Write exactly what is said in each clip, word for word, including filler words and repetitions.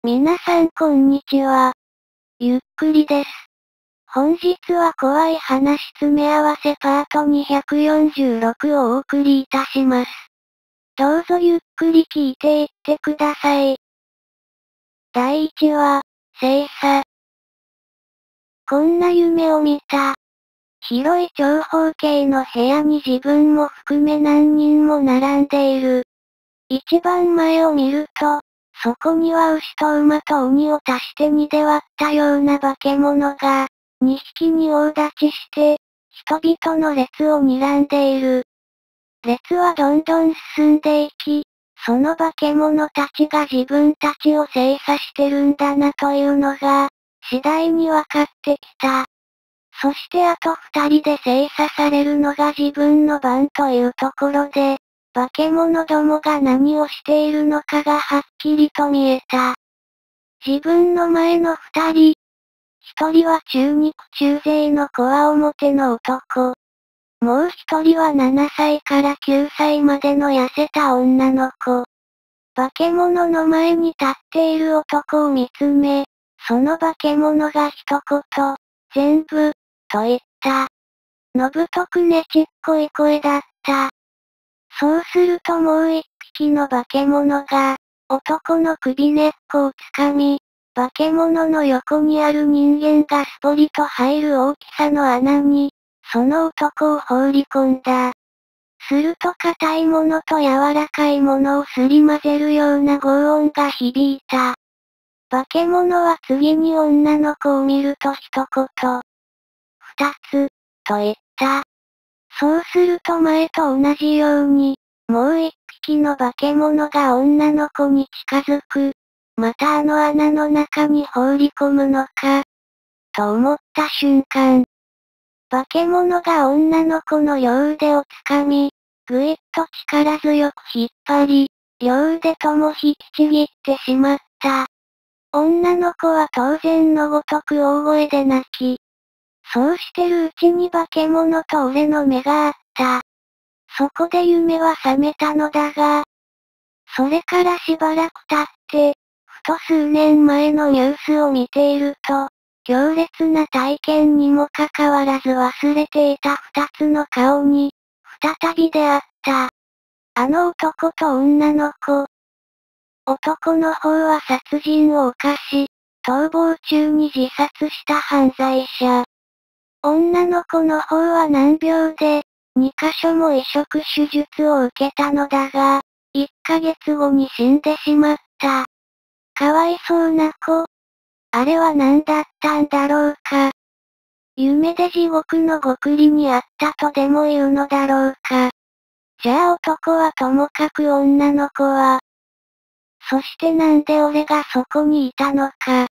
皆さんこんにちは。ゆっくりです。本日は怖い話詰め合わせパートにひゃくよんじゅうろくをお送りいたします。どうぞゆっくり聞いていってください。だいいちわ、星座。こんな夢を見た。広い長方形の部屋に自分も含め何人も並んでいる。一番前を見ると、そこには牛と馬と鬼を足してにで割ったような化け物が、にひきに大立ちして、人々の列を睨んでいる。列はどんどん進んでいき、その化け物たちが自分たちを精査してるんだなというのが、次第に分かってきた。そしてあと二人で精査されるのが自分の番というところで、化け物どもが何をしているのかがはっきりと見えた。自分の前の二人。一人は中肉中背のこわ表の男。もう一人はななさいからきゅうさいまでの痩せた女の子。化け物の前に立っている男を見つめ、その化け物が一言、全部、と言った。のぶとくねちっこい声だった。そうするともう一匹の化け物が、男の首根っこをつかみ、化け物の横にある人間がすぽりと入る大きさの穴に、その男を放り込んだ。すると硬いものと柔らかいものをすり混ぜるような轟音が響いた。化け物は次に女の子を見ると一言。二つ、と言った。そうすると前と同じように、もう一匹の化け物が女の子に近づく。またあの穴の中に放り込むのか。と思った瞬間。化け物が女の子の両腕をつかみ、ぐいっと力強く引っ張り、両腕とも引きちぎってしまった。女の子は当然のごとく大声で泣き、そうしてるうちに化け物と俺の目が合った。そこで夢は覚めたのだが、それからしばらく経って、ふと数年前のニュースを見ていると、強烈な体験にもかかわらず忘れていた二つの顔に、再び出会った。あの男と女の子。男の方は殺人を犯し、逃亡中に自殺した犯罪者。女の子の方は難病で、にかしょも移植手術を受けたのだが、いっかげつごに死んでしまった。かわいそうな子。あれは何だったんだろうか。夢で地獄の極利にあったとでも言うのだろうか。じゃあ男はともかく女の子は。そしてなんで俺がそこにいたのか。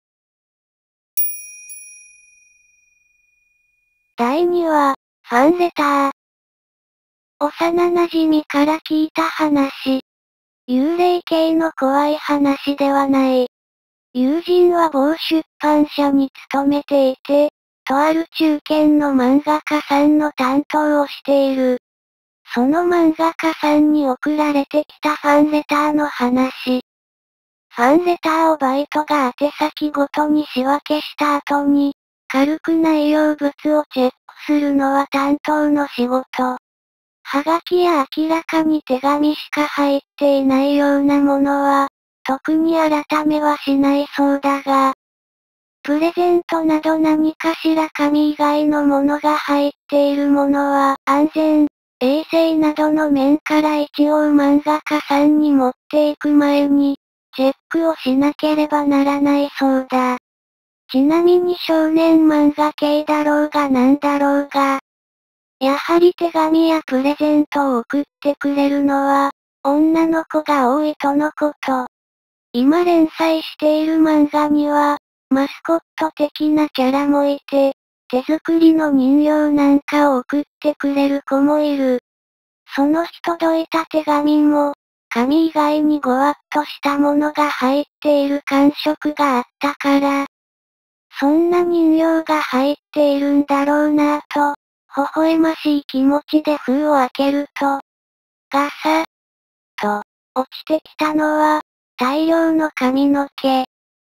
だいにわ、ファンレター。幼馴染から聞いた話。幽霊系の怖い話ではない。友人は某出版社に勤めていて、とある中堅の漫画家さんの担当をしている。その漫画家さんに送られてきたファンレターの話。ファンレターをバイトが宛先ごとに仕分けした後に、軽く内容物をチェックするのは担当の仕事。はがきや明らかに手紙しか入っていないようなものは、特に改めはしないそうだが、プレゼントなど何かしら紙以外のものが入っているものは安全、衛生などの面から一応漫画家さんに持っていく前に、チェックをしなければならないそうだ。ちなみに少年漫画系だろうがなんだろうが、やはり手紙やプレゼントを送ってくれるのは、女の子が多いとのこと。今連載している漫画には、マスコット的なキャラもいて、手作りの人形なんかを送ってくれる子もいる。その日届いた手紙も、紙以外にごわっとしたものが入っている感触があったから、そんな人形が入っているんだろうなぁと、微笑ましい気持ちで封を開けると、ガサッと、落ちてきたのは、大量の髪の毛。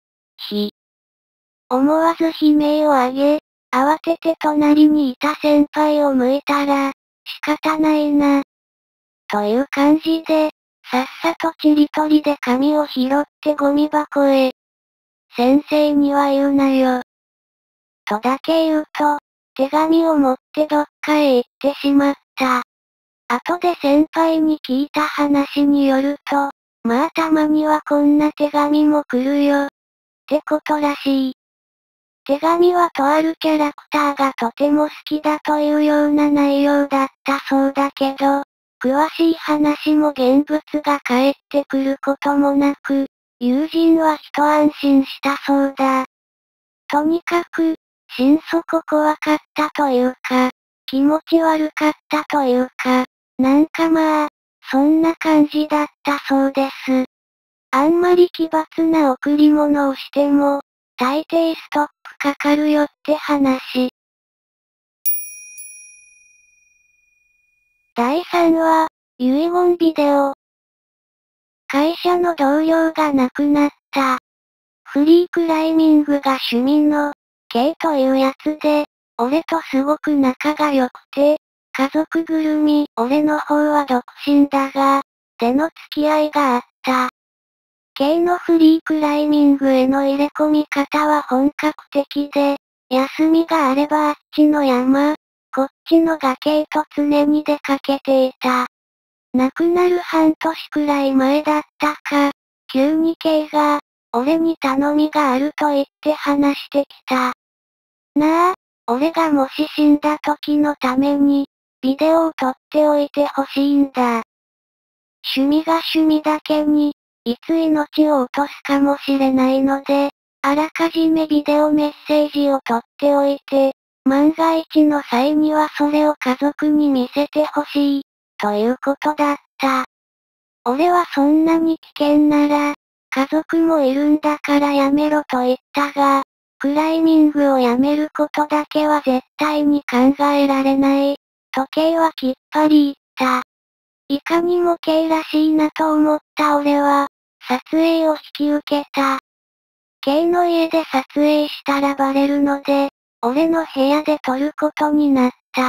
ひ。思わず悲鳴を上げ、慌てて隣にいた先輩を向いたら、仕方ないな。という感じで、さっさとちりとりで紙を拾ってゴミ箱へ。先生には言うなよ。とだけ言うと、手紙を持ってどっかへ行ってしまった。後で先輩に聞いた話によると、まあたまにはこんな手紙も来るよ。ってことらしい。手紙はとあるキャラクターがとても好きだというような内容だったそうだけど、詳しい話も現物が返ってくることもなく、友人は一安心したそうだ。とにかく、心底怖かったというか、気持ち悪かったというか、なんかまあ、そんな感じだったそうです。あんまり奇抜な贈り物をしても、大抵ストップかかるよって話。だいさんわ、遺言ビデオ。会社の同僚が亡くなった。フリークライミングが趣味の、K というやつで、俺とすごく仲が良くて、家族ぐるみ、俺の方は独身だが、での付き合いがあった。K のフリークライミングへの入れ込み方は本格的で、休みがあればあっちの山、こっちの崖へと常に出かけていた。亡くなる半年くらい前だったか、急に K が、俺に頼みがあると言って話してきた。なあ、俺がもし死んだ時のために、ビデオを撮っておいてほしいんだ。趣味が趣味だけに、いつ命を落とすかもしれないので、あらかじめビデオメッセージを撮っておいて、万が一の際にはそれを家族に見せてほしい、ということだった。俺はそんなに危険なら、家族もいるんだからやめろと言ったが、クライミングをやめることだけは絶対に考えられない。時計はきっぱり言った。いかにも K らしいなと思った俺は、撮影を引き受けた。K の家で撮影したらバレるので、俺の部屋で撮ることになった。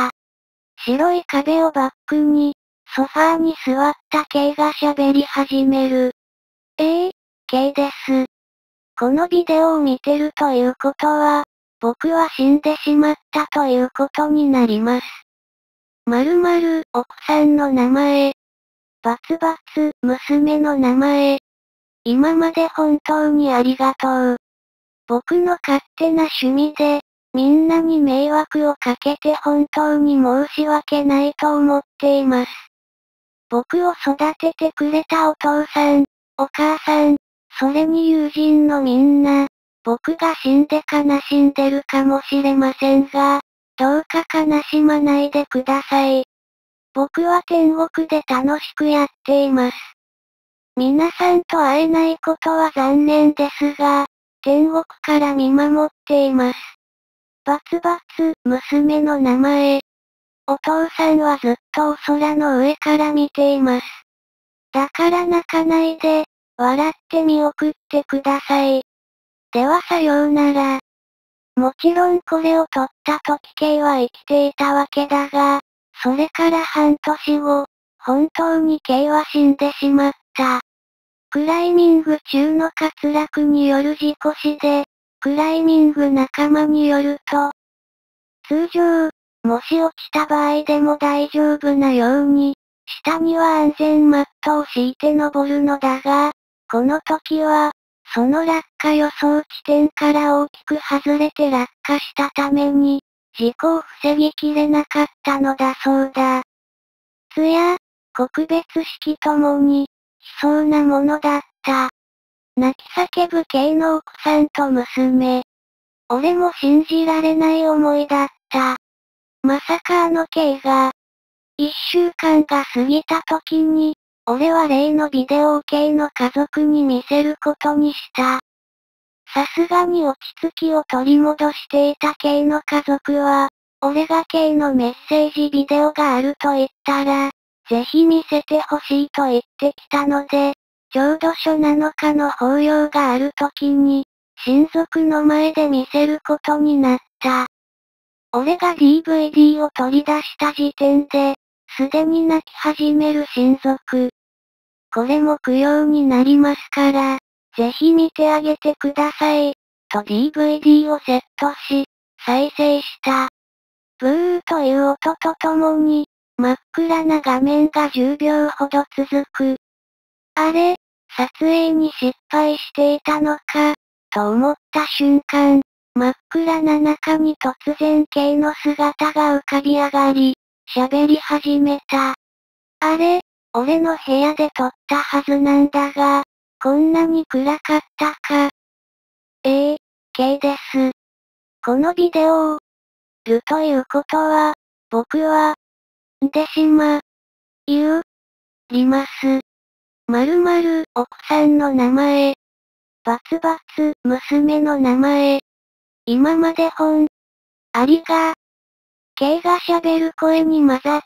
白い壁をバックに、ソファーに座った K が喋り始める。ええー、K です。このビデオを見てるということは、僕は死んでしまったということになります。〇〇、奥さんの名前。バツバツ、娘の名前。今まで本当にありがとう。僕の勝手な趣味で、みんなに迷惑をかけて本当に申し訳ないと思っています。僕を育ててくれたお父さん、お母さん、それに友人のみんな、僕が死んで悲しんでるかもしれませんが、どうか悲しまないでください。僕は天国で楽しくやっています。皆さんと会えないことは残念ですが、天国から見守っています。バツバツ、娘の名前。お父さんはずっとお空の上から見ています。だから泣かないで、笑って見送ってください。ではさようなら。もちろんこれを撮った時 K は生きていたわけだが、それから半年後、本当に K は死んでしまった。クライミング中の滑落による事故死で、クライミング仲間によると、通常、もし落ちた場合でも大丈夫なように、下には安全マットを敷いて登るのだが、この時は、その落下予想地点から大きく外れて落下したために、事故を防ぎきれなかったのだそうだ。通夜、告別式ともに、悲壮なものだった。泣き叫ぶ K の奥さんと娘。俺も信じられない思いだった。まさかあの K が、一週間が過ぎた時に、俺は例のビデオを K の家族に見せることにした。さすがに落ち着きを取り戻していた K の家族は、俺が K のメッセージビデオがあると言ったら、ぜひ見せてほしいと言ってきたので、ちょうど初なのかの法要がある時に、 親族の前で見せることになった。俺が ディーブイディー を取り出した時点で、すでに泣き始める親族。これも供養になりますから、ぜひ見てあげてください、と ディーブイディー をセットし、再生した。ブーという音とともに、真っ暗な画面がじゅうびょうほど続く。あれ、撮影に失敗していたのか、と思った瞬間、真っ暗な中に突然 K の姿が浮かび上がり、喋り始めた。あれ、俺の部屋で撮ったはずなんだが、こんなに暗かったか。ええー、K です。このビデオを、るということは、僕は、でしま、言う、ります。〇〇奥さんの名前。バツバツ娘の名前。今まで本。ありが。K が喋る声に混ざって、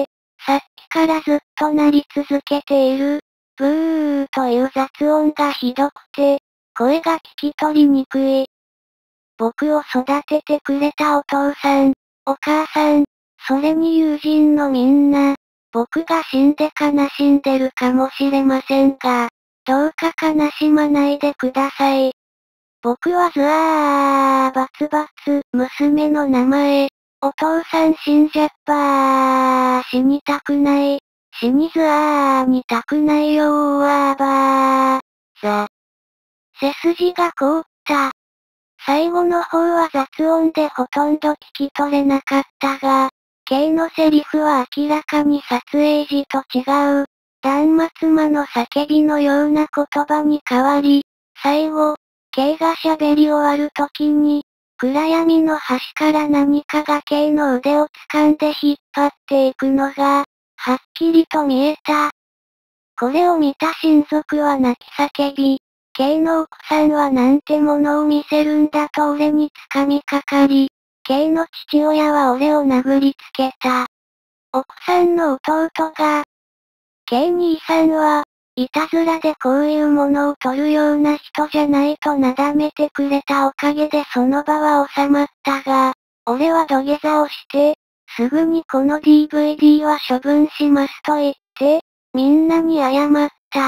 さっきからずっと鳴り続けている、ブーという雑音がひどくて、声が聞き取りにくい。僕を育ててくれたお父さん、お母さん、それに友人のみんな、僕が死んで悲しんでるかもしれませんが、どうか悲しまないでください。僕はずあーバツバツ娘の名前、お父さん死んじゃったー死にたくない、死にずあーにたくないよーあーばー、ざ。背筋が凍った。最後の方は雑音でほとんど聞き取れなかったが、K のセリフは明らかに撮影時と違う、断末魔の叫びのような言葉に変わり、最後、K が喋り終わる時に、暗闇の端から何かが K の腕を掴んで引っ張っていくのが、はっきりと見えた。これを見た親族は泣き叫び、K の奥さんはなんてものを見せるんだと俺に掴みかかり、K の父親は俺を殴りつけた。奥さんの弟が、K 兄さんは、いたずらでこういうものを取るような人じゃないとなだめてくれたおかげでその場は収まったが、俺は土下座をして、すぐにこの ディーブイディー は処分しますと言って、みんなに謝った。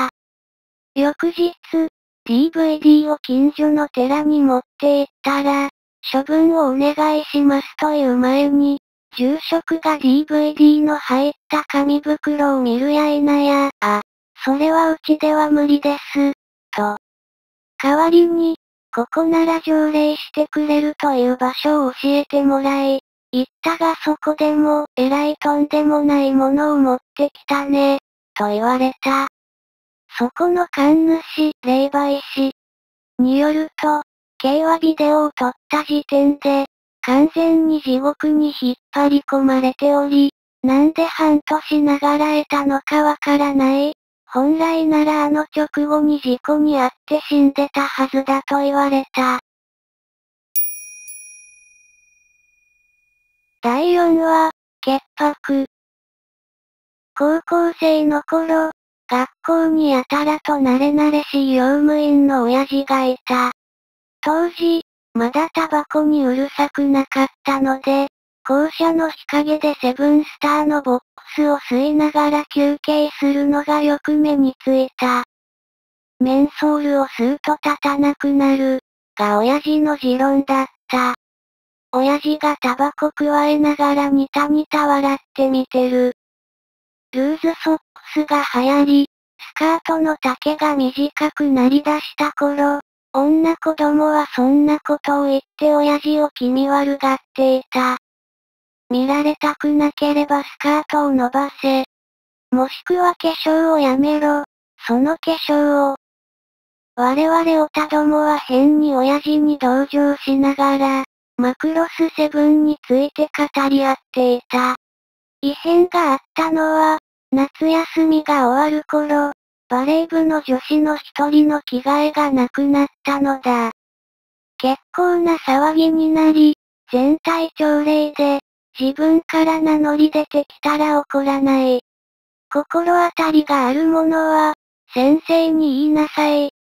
翌日、ディーブイディー を近所の寺に持って行ったら、処分をお願いしますという前に、住職が ディーブイディー の入った紙袋を見るや否や、あ、それはうちでは無理です、と。代わりに、ここなら条例してくれるという場所を教えてもらい、行ったがそこでも、えらいとんでもないものを持ってきたね、と言われた。そこの神主、霊媒師によると、K はビデオを撮った時点で、完全に地獄に引っ張り込まれており、なんで半年ながらえたのかわからない。本来ならあの直後に事故に遭って死んでたはずだと言われた。だいよんわ、潔白。高校生の頃、学校にやたらと慣れ慣れしい用務員の親父がいた。当時、まだタバコにうるさくなかったので、校舎の日陰でセブンスターのボックスを吸いながら休憩するのがよく目についた。メンソールを吸うと立たなくなる、が親父の持論だった。親父がタバコくわえながらニタニタ笑って見てる。ルーズソックスが流行り、スカートの丈が短くなりだした頃、女子供はそんなことを言って親父を気味悪がっていた。見られたくなければスカートを伸ばせ。もしくは化粧をやめろ。その化粧を。我々オタどもは変に親父に同情しながら、マクロスセブンについて語り合っていた。異変があったのは、夏休みが終わる頃、バレー部の女子の一人の着替えがなくなったのだ。結構な騒ぎになり、全体朝礼で、自分から名乗り出てきたら怒らない。心当たりがある者は、先生に言いなさい、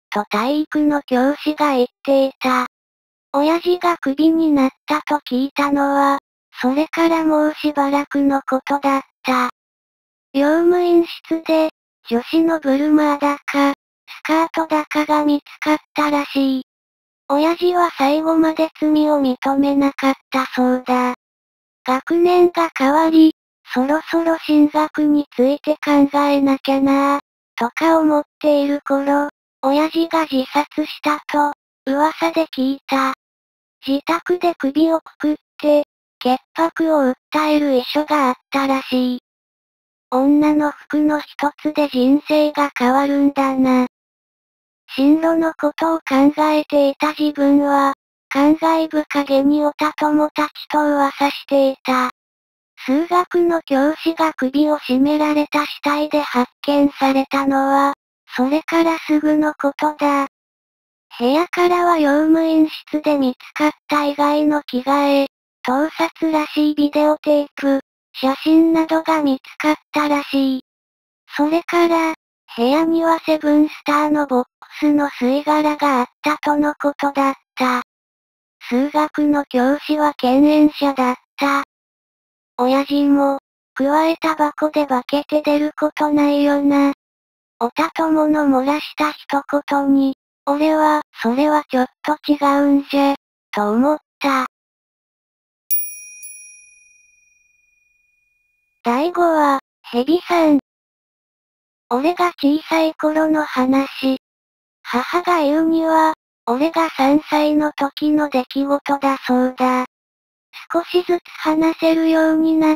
と体育の教師が言っていた。親父がクビになったと聞いたのは、それからもうしばらくのことだった。用務員室で、女子のブルマーだか、スカートだかが見つかったらしい。親父は最後まで罪を認めなかったそうだ。学年が変わり、そろそろ進学について考えなきゃなぁ、とか思っている頃、親父が自殺したと、噂で聞いた。自宅で首をくくって、潔白を訴える遺書があったらしい。女の服の一つで人生が変わるんだな。進路のことを考えていた自分は、感慨深げにおた友達と噂していた。数学の教師が首を絞められた死体で発見されたのは、それからすぐのことだ。部屋からは用務員室で見つかった以外の着替え、盗撮らしいビデオテープ、写真などが見つかったらしい。それから、部屋にはセブンスターのボックスの吸い殻があったとのことだった。数学の教師は犬猿者だった。親父も、加えタバコで化けて出ることないよな。おた友の漏らした一言に、俺は、それはちょっと違うんじゃ、と思った。だいごは、ヘビさん。俺が小さい頃の話。母が言うには、俺がさんさいの時の出来事だそうだ。少しずつ話せるようになって、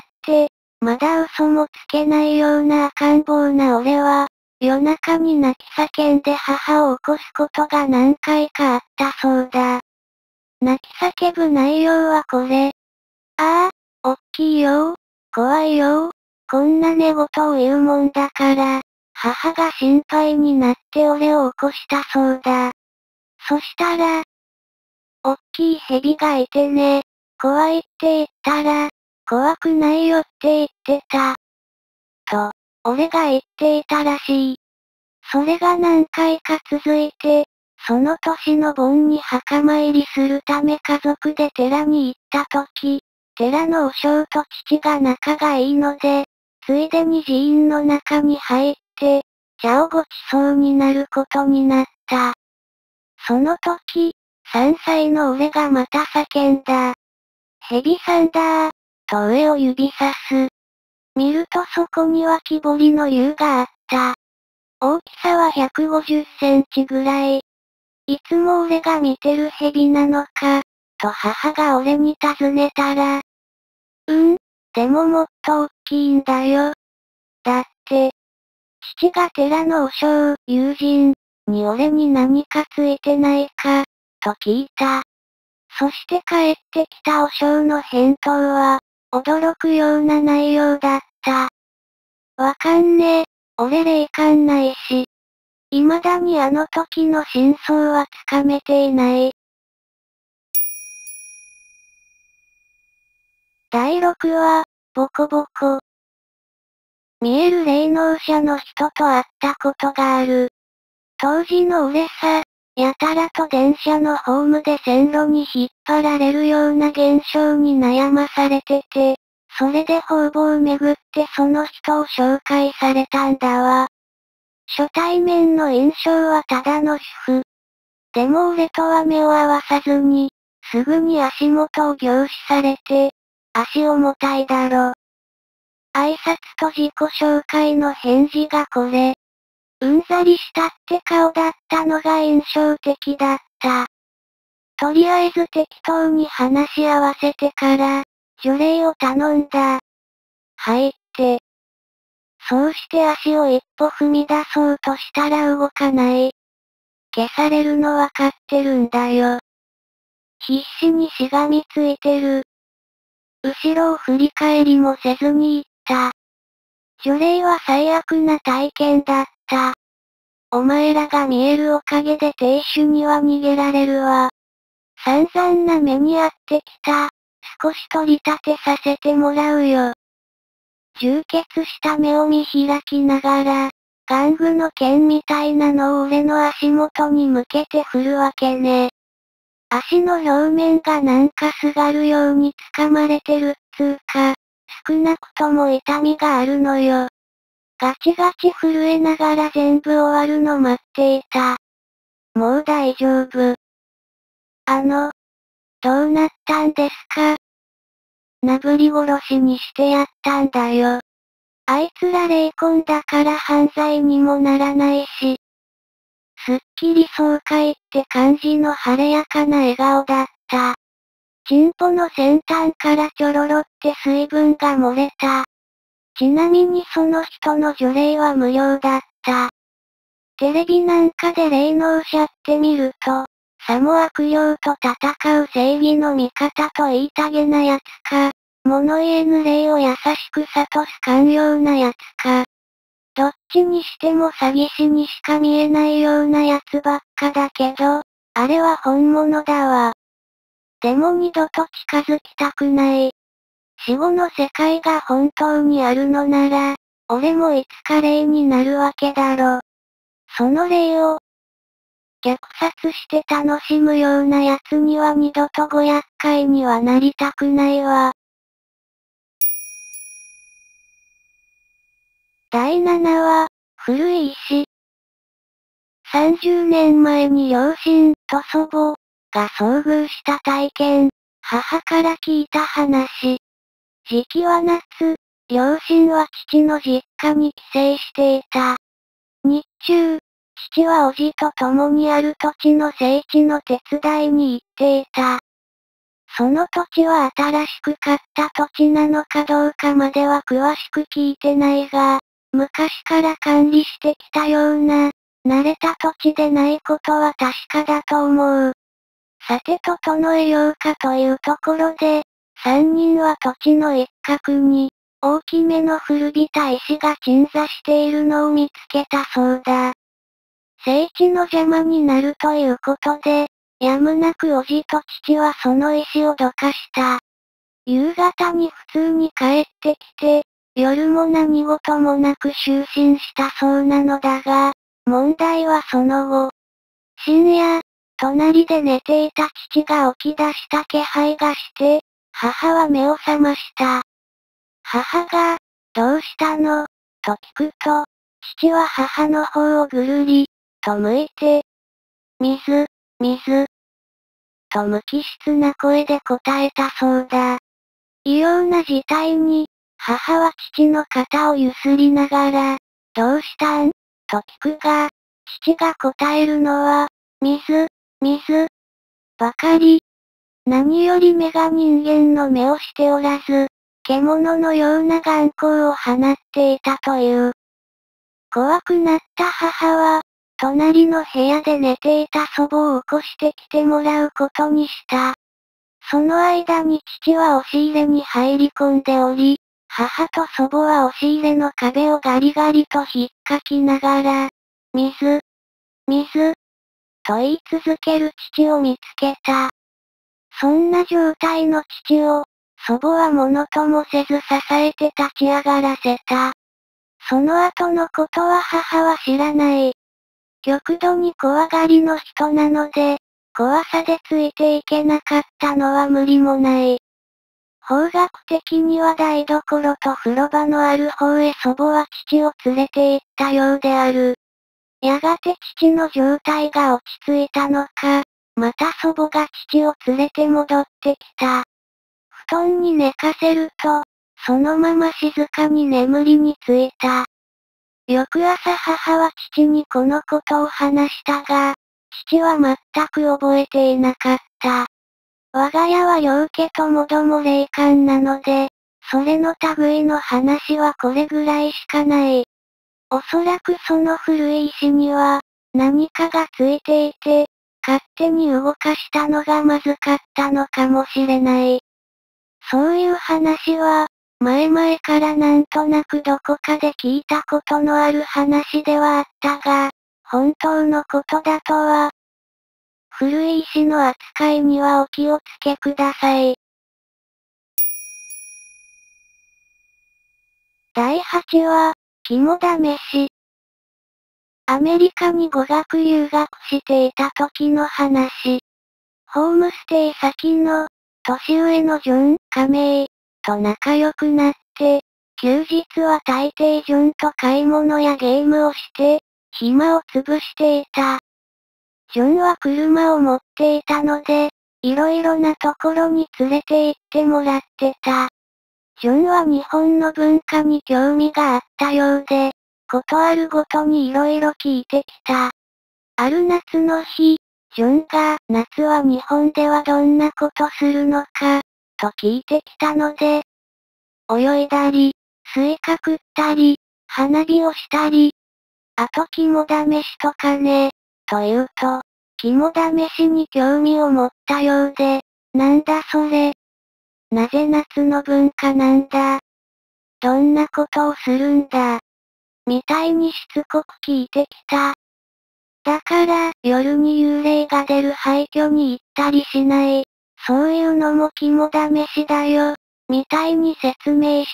まだ嘘もつけないような赤ん坊な俺は、夜中に泣き叫んで母を起こすことが何回かあったそうだ。泣き叫ぶ内容はこれ。ああ、おっきいよ、怖いよ、こんな寝言を言うもんだから、母が心配になって俺を起こしたそうだ。そしたら、おっきい蛇がいてね、怖いって言ったら、怖くないよって言ってた。と、俺が言っていたらしい。それが何回か続いて、その年の盆に墓参りするため家族で寺に行った時、寺の和尚と父が仲がいいので、ついでに寺院の中に入って、茶をごちそうになることになった。その時、さんさいの俺がまた叫んだ。蛇さんだー、と上を指さす。見るとそこには木彫りの竜があった。大きさはひゃくごじゅっセンチぐらい。いつも俺が見てる蛇なのか、と母が俺に尋ねたら。うん、でももっと大きいんだよ。だって、父が寺の和尚、友人、に俺に何かついてないか、と聞いた。そして帰ってきた和尚の返答は、驚くような内容だった。わかんねえ、俺霊感ないし。未だにあの時の真相はつかめていない。だいろくは、ボコボコ。見える霊能者の人と会ったことがある。当時の俺さ、やたらと電車のホームで線路に引っ張られるような現象に悩まされてて、それで方々を巡ってその人を紹介されたんだわ。初対面の印象はただの主婦。でも俺とは目を合わさずに、すぐに足元を凝視されて、足重たいだろ。挨拶と自己紹介の返事がこれ。うんざりしたって顔だったのが印象的だった。とりあえず適当に話し合わせてから、除霊を頼んだ。入って。そうして足を一歩踏み出そうとしたら動かない。消されるのわかってるんだよ。必死にしがみついてる。後ろを振り返りもせずに行った。除霊は最悪な体験だった。お前らが見えるおかげで亭主には逃げられるわ。散々な目に遭ってきた。少し取り立てさせてもらうよ。充血した目を見開きながら、 玩具の剣みたいなのを俺の足元に向けて振るわけね。足の表面がなんかすがるように掴まれてるっつーか、少なくとも痛みがあるのよ。ガチガチ震えながら全部終わるの待っていた。もう大丈夫。あの、どうなったんですか？なぶり殺しにしてやったんだよ。あいつら霊魂だから犯罪にもならないし。すっきり爽快って感じの晴れやかな笑顔だった。チンポの先端からちょろろって水分が漏れた。ちなみにその人の除霊は無料だった。テレビなんかで霊能者って見ると、さも悪霊と戦う正義の味方と言いたげなやつか、物言えぬ霊を優しく諭す寛容なやつか。どっちにしても詐欺師にしか見えないようなやつばっかだけど、あれは本物だわ。でも二度と近づきたくない。死後の世界が本当にあるのなら、俺もいつか霊になるわけだろ。その霊を、虐殺して楽しむような奴には二度とご厄介にはなりたくないわ。だいななわ、古い石。さんじゅうねんまえに両親と祖母が遭遇した体験、母から聞いた話。時期は夏、両親は父の実家に帰省していた。日中、父は叔父と共にある土地の整地の手伝いに行っていた。その土地は新しく買った土地なのかどうかまでは詳しく聞いてないが、昔から管理してきたような、慣れた土地でないことは確かだと思う。さて整えようかというところで、三人は土地の一角に、大きめの古びた石が鎮座しているのを見つけたそうだ。整地の邪魔になるということで、やむなく叔父と父はその石をどかした。夕方に普通に帰ってきて、夜も何事もなく就寝したそうなのだが、問題はその後。深夜、隣で寝ていた父が起き出した気配がして、母は目を覚ました。母が、どうしたのと聞くと、父は母の方をぐるり、と向いて、水、水、と無機質な声で答えたそうだ。異様な事態に、母は父の肩をゆすりながら、どうしたんと聞くが、父が答えるのは、水、水、ばかり。何より目が人間の目をしておらず、獣のような眼光を放っていたという。怖くなった母は、隣の部屋で寝ていた祖母を起こしてきてもらうことにした。その間に父は押し入れに入り込んでおり、母と祖母は押し入れの壁をガリガリと引っかきながら、水、水、と言い続ける父を見つけた。そんな状態の父を、祖母はものともせず支えて立ち上がらせた。その後のことは母は知らない。極度に怖がりの人なので、怖さでついていけなかったのは無理もない。方角的には台所と風呂場のある方へ祖母は父を連れて行ったようである。やがて父の状態が落ち着いたのか、また祖母が父を連れて戻ってきた。布団に寝かせると、そのまま静かに眠りについた。翌朝母は父にこのことを話したが、父は全く覚えていなかった。我が家は両家ともども霊感なので、それの類の話はこれぐらいしかない。おそらくその古い石には、何かがついていて、勝手に動かしたのがまずかったのかもしれない。そういう話は、前々からなんとなくどこかで聞いたことのある話ではあったが、本当のことだとは。古い石の扱いにはお気をつけください。だいはちわ、肝試し。 アメリカに語学留学していた時の話。ホームステイ先の、年上のジョン、カメイ、と仲良くなって、休日は大抵ジョンと買い物やゲームをして、暇を潰していた。ジョンは車を持っていたので、いろいろなところに連れて行ってもらってた。ジョンは日本の文化に興味があったようで、ことあるごとにいろいろ聞いてきた。ある夏の日、ジョンが夏は日本ではどんなことするのか、と聞いてきたので、泳いだり、スイカ食ったり、花火をしたり、あと肝試しとかね、と言うと、肝試しに興味を持ったようで、なんだそれ。なぜ夏の文化なんだ。どんなことをするんだ。みたいにしつこく聞いてきた。だから、夜に幽霊が出る廃墟に行ったりしない。そういうのも肝試しだよ。みたいに説明した。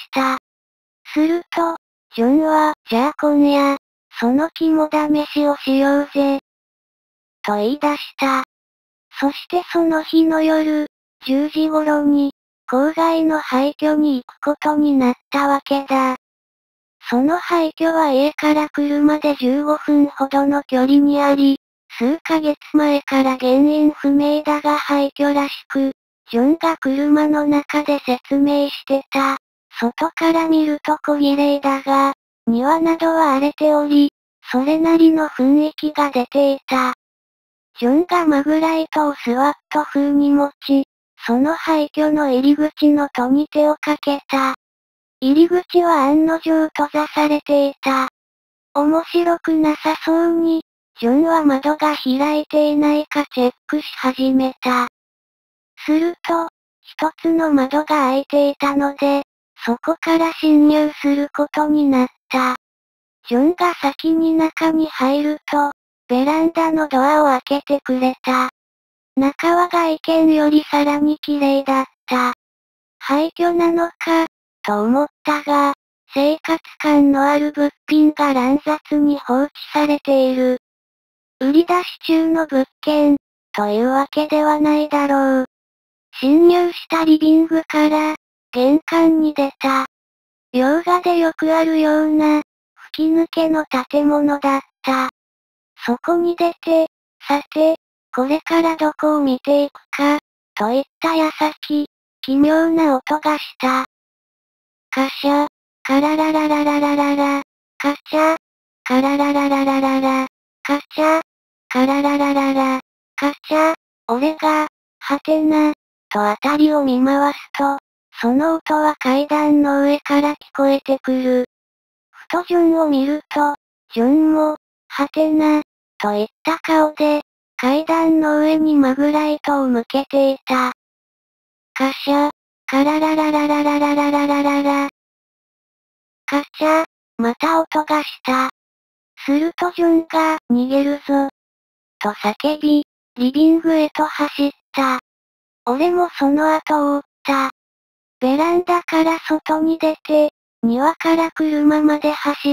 すると、ジョンは、じゃあ今夜、その肝試しをしようぜ。と言い出した。そしてその日の夜、じゅうじ頃に、郊外の廃墟に行くことになったわけだ。その廃墟は家から車でじゅうごふんほどの距離にあり、数ヶ月前から原因不明だが廃墟らしく、ジョンが車の中で説明してた。外から見ると小綺麗だが、庭などは荒れており、それなりの雰囲気が出ていた。ジョンがマグライトをスワット風に持ち、その廃墟の入り口の戸に手をかけた。入り口は案の定閉ざされていた。面白くなさそうに、ジョンは窓が開いていないかチェックし始めた。すると、一つの窓が開いていたので、そこから侵入することになった。ジョンが先に中に入ると、ベランダのドアを開けてくれた。中は外見よりさらに綺麗だった。廃墟なのか、と思ったが、生活感のある物品が乱雑に放置されている。売り出し中の物件、というわけではないだろう。侵入したリビングから、玄関に出た。洋画でよくあるような、吹き抜けの建物だった。そこに出て、さて、これからどこを見ていくか、といった矢先、奇妙な音がした。カシャ、カララララララララ、カチャ、カラララララララ、カチャ、カラララララ、カチャ、俺が、はてな、とあたりを見回すと、その音は階段の上から聞こえてくる。ふとジョンを見ると、ジョンも、はてな、といった顔で、階段の上にマグライトを向けていた。カシャ、カララララララララララララ。カチャ、また音がした。するとジョンが、逃げるぞ。と叫び、リビングへと走った。俺もその後を追った。ベランダから外に出て、庭から車まで走った。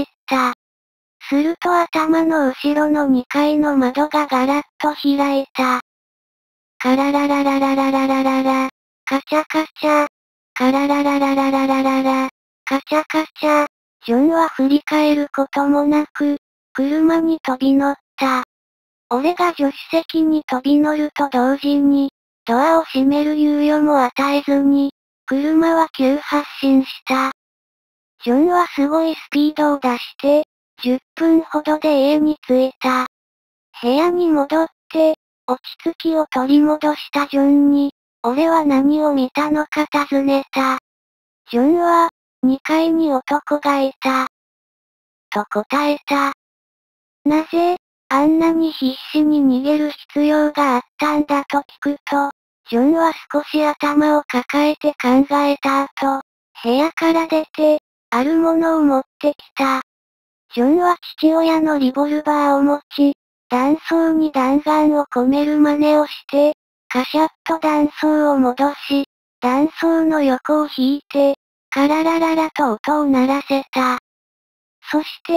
すると頭の後ろのにかいの窓がガラッと開いた。カララララララララララ、カチャカチャ、カラララララララララ、カチャカチャ、ジョンは振り返ることもなく、車に飛び乗った。俺が助手席に飛び乗ると同時に、ドアを閉める猶予も与えずに、車は急発進した。ジョンはすごいスピードを出して、じゅっぷんほどで家に着いた。部屋に戻って、落ち着きを取り戻したジョンに、俺は何を見たのか尋ねた。ジョンは、にかいに男がいた。と答えた。なぜ、あんなに必死に逃げる必要があったんだと聞くと、ジョンは少し頭を抱えて考えた後、部屋から出て、あるものを持ってきた。ジョンは父親のリボルバーを持ち、弾倉に弾丸を込める真似をして、カシャッと弾倉を戻し、弾倉の横を引いて、カララララと音を鳴らせた。そして、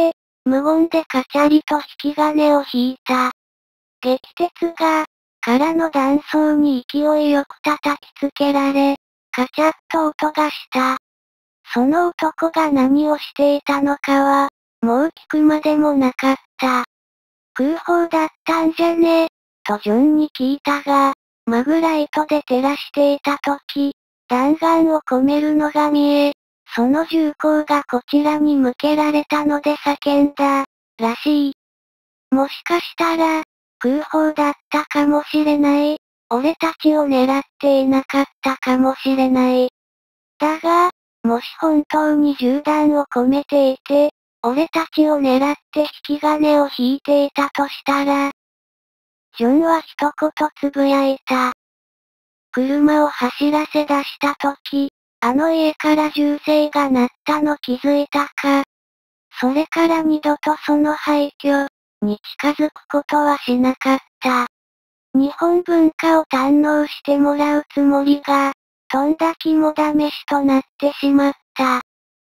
無言でカチャリと引き金を引いた。撃鉄が、からの断層に勢いよく叩きつけられ、カチャッと音がした。その男が何をしていたのかは、もう聞くまでもなかった。空砲だったんじゃねとジョンに聞いたが、マグライトで照らしていた時、弾丸を込めるのが見え、その銃口がこちらに向けられたので叫んだ、らしい。もしかしたら、空砲だったかもしれない。俺たちを狙っていなかったかもしれない。だが、もし本当に銃弾を込めていて、俺たちを狙って引き金を引いていたとしたら、ジョンは一言つぶやいた。車を走らせ出した時、あの家から銃声が鳴ったの気づいたか。それから二度とその廃墟に近づくことはしなかった。日本文化を堪能してもらうつもりが、とんだ肝試しとなってしまった。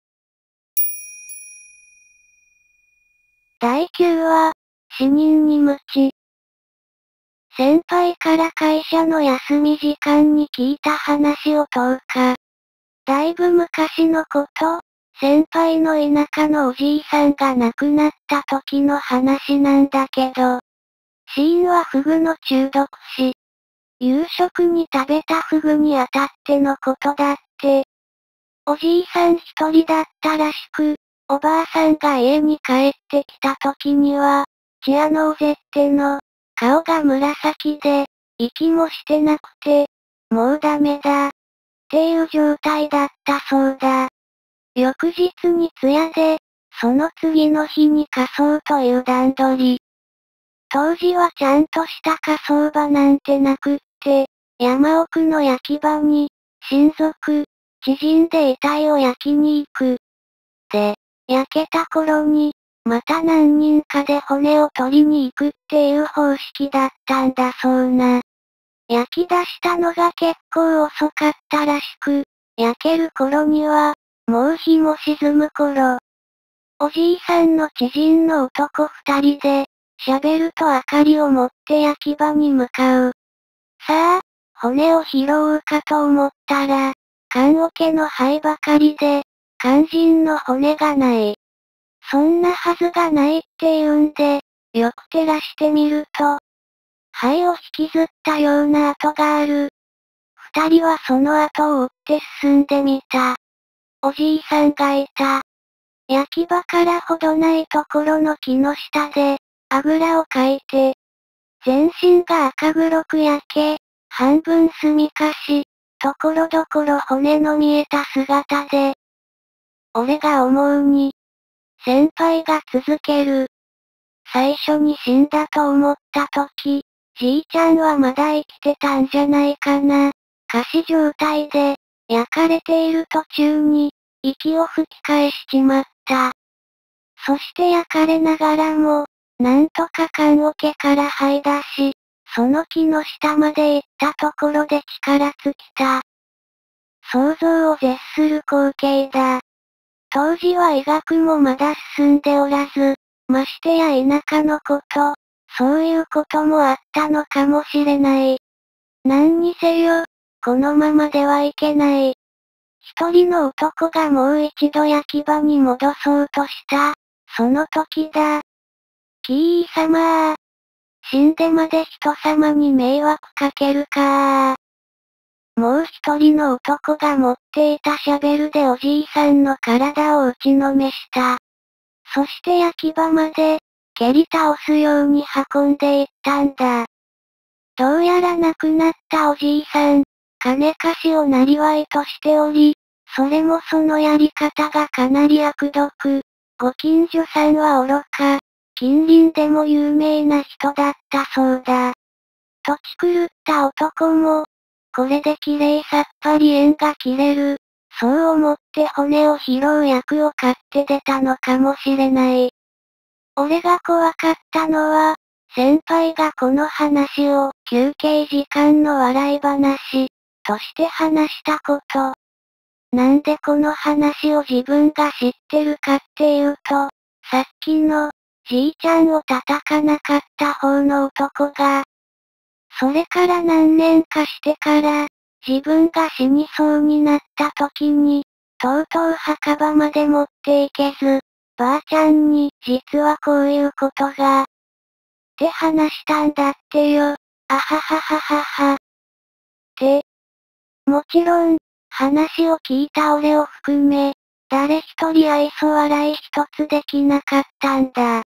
だいきゅうわ、死人に鞭。先輩から会社の休み時間に聞いた話をとうか。だいぶ昔のこと、先輩の田舎のおじいさんが亡くなった時の話なんだけど、死因はフグの中毒死。夕食に食べたフグに当たってのことだって。おじいさん一人だったらしく、おばあさんが家に帰ってきた時には、チアノーゼっての、顔が紫で、息もしてなくて、もうダメだ、っていう状態だったそうだ。翌日に通夜で、その次の日に火葬という段取り。当時はちゃんとした火葬場なんてなくって、山奥の焼き場に、親族、知人で遺体を焼きに行く。で、焼けた頃に、また何人かで骨を取りに行くっていう方式だったんだそうな。焼き出したのが結構遅かったらしく、焼ける頃には、もう日も沈む頃。おじいさんの知人の男二人で、シャベルと明かりを持って焼き場に向かう。さあ、骨を拾うかと思ったら、棺桶の灰ばかりで、肝心の骨がない。そんなはずがないって言うんで、よく照らしてみると、灰を引きずったような跡がある。二人はその後を追って進んでみた。おじいさんがいた。焼き場からほどないところの木の下で、あぐらをかいて、全身が赤黒く焼け、半分炭かし、ところどころ骨の見えた姿で、俺が思うに、先輩が続ける。最初に死んだと思った時、じいちゃんはまだ生きてたんじゃないかな。仮死状態で、焼かれている途中に、息を吹き返しちまった。そして焼かれながらも、なんとか棺桶から這い出し、その木の下まで行ったところで力尽きた。想像を絶する光景だ。当時は医学もまだ進んでおらず、ましてや田舎のこと、そういうこともあったのかもしれない。何にせよ、このままではいけない。一人の男がもう一度焼き場に戻そうとした、その時だ。キー様ー。死んでまで人様に迷惑かけるかー。もう一人の男が持っていたシャベルでおじいさんの体を打ちのめした。そして焼き場まで、蹴り倒すように運んでいったんだ。どうやら亡くなったおじいさん、金貸しを生業としており、それもそのやり方がかなり悪毒。ご近所さんは愚か、近隣でも有名な人だったそうだ。土地狂った男も、これで綺麗さっぱり縁が切れる。そう思って骨を拾う役を買って出たのかもしれない。俺が怖かったのは、先輩がこの話を休憩時間の笑い話として話したこと。なんでこの話を自分が知ってるかっていうと、さっきのじいちゃんを叩かなかった方の男が、それから何年かしてから、自分が死にそうになった時に、とうとう墓場まで持っていけず、ばあちゃんに実はこういうことが、って話したんだってよ。あははははは。で、もちろん、話を聞いた俺を含め、誰一人愛想笑い一つできなかったんだ。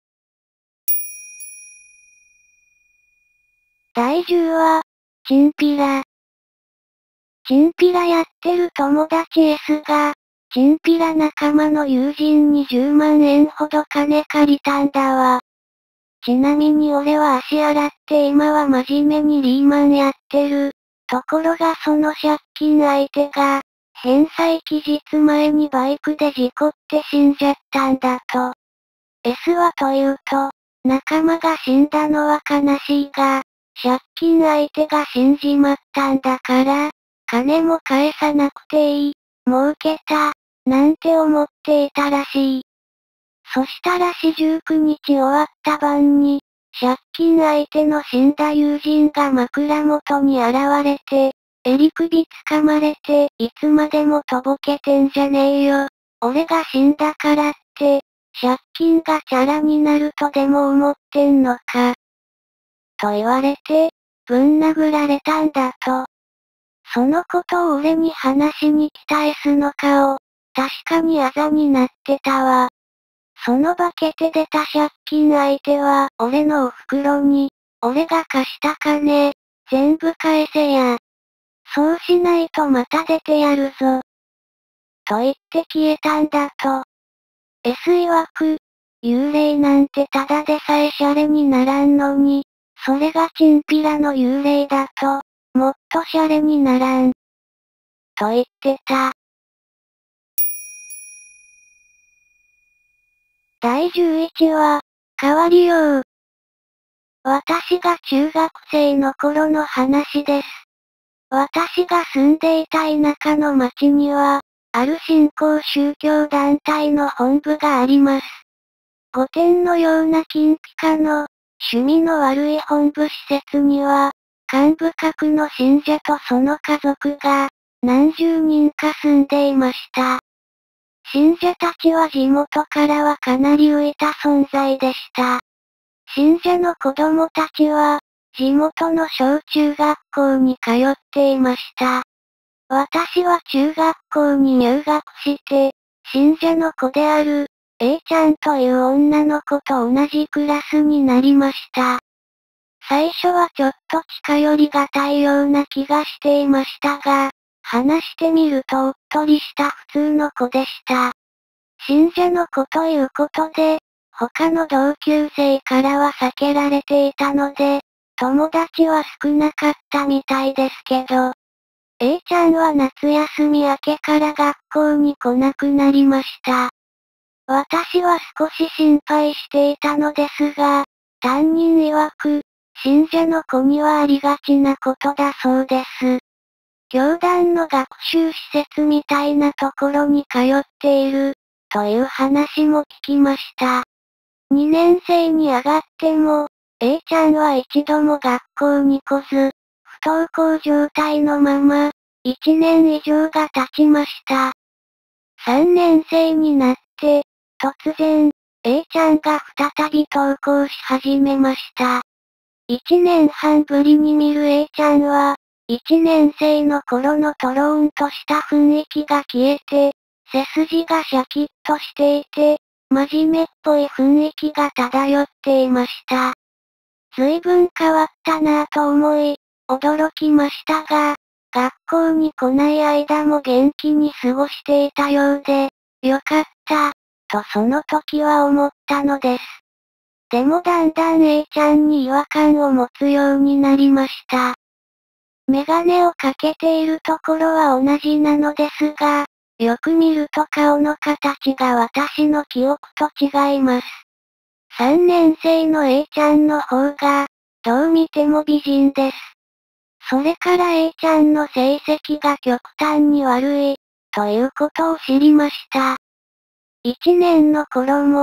だいじゅうわ、チンピラ。チンピラやってる友達 S が、チンピラ仲間の友人にじゅうまんえんほど金借りたんだわ。ちなみに俺は足洗って今は真面目にリーマンやってる。ところがその借金相手が、返済期日前にバイクで事故って死んじゃったんだと。S はというと、仲間が死んだのは悲しいが、借金相手が死んじまったんだから、金も返さなくていい、儲けた、なんて思っていたらしい。そしたらしじゅうくにち終わった晩に、借金相手の死んだ友人が枕元に現れて、襟首掴まれて、いつまでもとぼけてんじゃねえよ。俺が死んだからって、借金がチャラになるとでも思ってんのか。と言われて、ぶん殴られたんだと。そのことを俺に話しに来た S の顔、確かにあざになってたわ。その化けて出た借金相手は、俺のお袋に、俺が貸した金、全部返せや。そうしないとまた出てやるぞ。と言って消えたんだと。S 曰く、幽霊なんてただでさえシャレにならんのに、それがチンピラの幽霊だと、もっとシャレにならん。と言ってた。だいじゅういちわ、変わりよう。私が中学生の頃の話です。私が住んでいた田舎の町には、ある新興宗教団体の本部があります。御殿のような金ピカの、趣味の悪い本部施設には、幹部格の信者とその家族が、何十人か住んでいました。信者たちは地元からはかなり浮いた存在でした。信者の子供たちは、地元の小中学校に通っていました。私は中学校に入学して、信者の子である、A ちゃんという女の子と同じクラスになりました。最初はちょっと近寄りがたいような気がしていましたが、話してみるとおっとりした普通の子でした。信者の子ということで、他の同級生からは避けられていたので、友達は少なかったみたいですけど、A ちゃんは夏休み明けから学校に来なくなりました。私は少し心配していたのですが、担任曰く、信者の子にはありがちなことだそうです。教団の学習施設みたいなところに通っている、という話も聞きました。にねん生に上がっても、A ちゃんは一度も学校に来ず、不登校状態のまま、いちねん以上が経ちました。さんねん生になって、突然、A ちゃんが再び登校し始めました。いちねんはんぶりに見る A ちゃんは、いちねん生の頃のトローンとした雰囲気が消えて、背筋がシャキッとしていて、真面目っぽい雰囲気が漂っていました。随分変わったなぁと思い、驚きましたが、学校に来ない間も元気に過ごしていたようで、よかった、とその時は思ったのです。でもだんだん A ちゃんに違和感を持つようになりました。メガネをかけているところは同じなのですが、よく見ると顔の形が私の記憶と違います。さんねん生の A ちゃんの方が、どう見ても美人です。それから A ちゃんの成績が極端に悪い、ということを知りました。いちねんの頃も、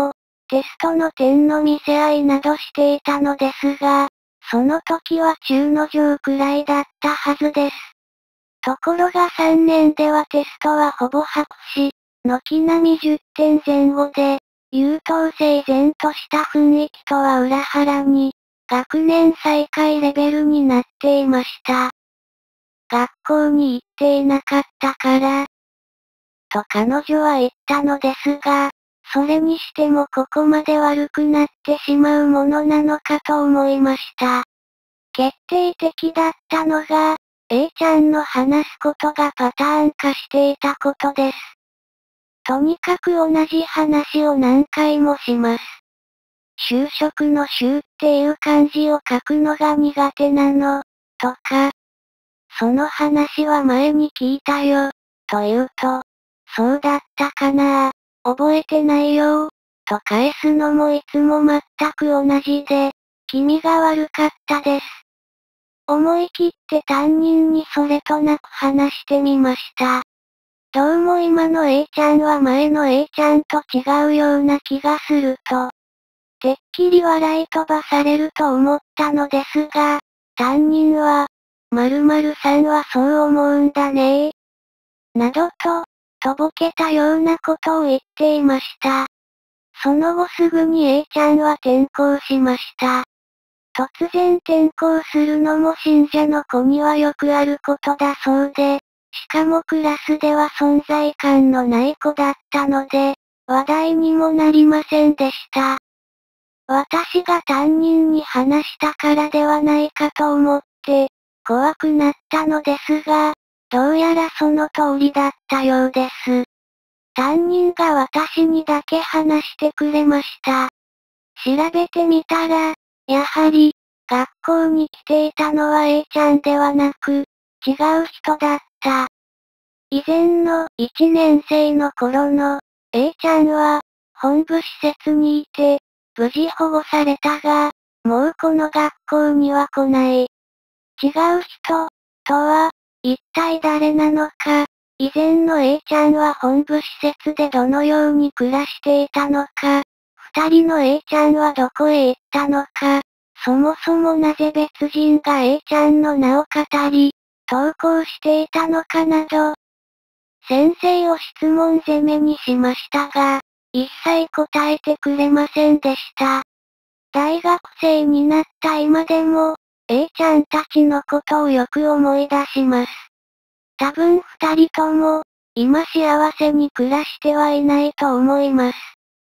テストの点の見せ合いなどしていたのですが、その時は中の上くらいだったはずです。ところがさんねんではテストはほぼ白紙、軒並みじゅってんぜん後で、優等生然とした雰囲気とは裏腹に、学年最下位レベルになっていました。学校に行っていなかったから、と彼女は言ったのですが、それにしてもここまで悪くなってしまうものなのかと思いました。決定的だったのが、A ちゃんの話すことがパターン化していたことです。とにかく同じ話を何回もします。就職の就っていう漢字を書くのが苦手なの、とか。その話は前に聞いたよ、と言うと、そうだったかなぁ、覚えてないよと返すのもいつも全く同じで、気味が悪かったです。思い切って担任にそれとなく話してみました。どうも今の A ちゃんは前の A ちゃんと違うような気がすると。てっきり笑い飛ばされると思ったのですが、担任は、〇〇さんはそう思うんだねー。などと、とぼけたようなことを言っていました。その後すぐに A ちゃんは転校しました。突然転校するのも信者の子にはよくあることだそうで、しかもクラスでは存在感のない子だったので、話題にもなりませんでした。私が担任に話したからではないかと思って、怖くなったのですが、どうやらその通りだったようです。担任が私にだけ話してくれました。調べてみたら、やはり、学校に来ていたのは A ちゃんではなく、違う人だった。以前のいちねん生の頃の A ちゃんは、本部施設にいて、無事保護されたが、もうこの学校には来ない。違う人、とは、一体誰なのか、以前の A ちゃんは本部施設でどのように暮らしていたのか、二人の A ちゃんはどこへ行ったのか、そもそもなぜ別人が A ちゃんの名を語り、投稿していたのかなど、先生を質問攻めにしましたが、一切答えてくれませんでした。大学生になった今でも、A ちゃんたちのことをよく思い出します。多分二人とも、今幸せに暮らしてはいないと思います。